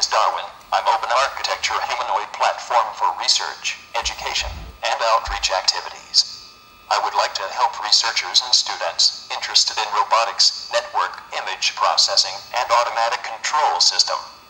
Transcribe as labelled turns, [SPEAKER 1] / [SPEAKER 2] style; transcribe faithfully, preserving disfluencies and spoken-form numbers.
[SPEAKER 1] is Darwin. I'm open architecture humanoid platform for research, education, and outreach activities. I would like to help researchers and students interested in robotics, network, image processing, and automatic control system.